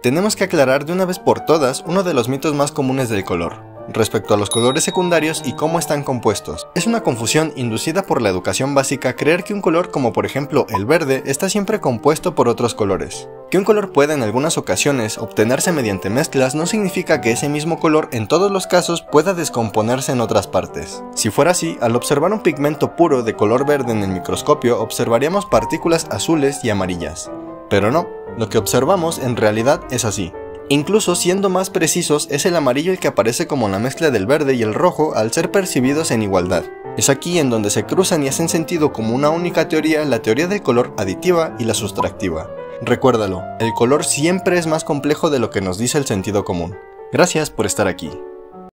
Tenemos que aclarar de una vez por todas uno de los mitos más comunes del color, respecto a los colores secundarios y cómo están compuestos. Es una confusión inducida por la educación básica creer que un color como por ejemplo el verde está siempre compuesto por otros colores. Que un color pueda en algunas ocasiones obtenerse mediante mezclas no significa que ese mismo color en todos los casos pueda descomponerse en otras partes. Si fuera así, al observar un pigmento puro de color verde en el microscopio observaríamos partículas azules y amarillas. Pero no, lo que observamos en realidad es así. Incluso siendo más precisos, es el amarillo el que aparece como la mezcla del verde y el rojo al ser percibidos en igualdad. Es aquí en donde se cruzan y hacen sentido como una única teoría la teoría del color aditiva y la sustractiva. Recuérdalo, el color siempre es más complejo de lo que nos dice el sentido común. Gracias por estar aquí.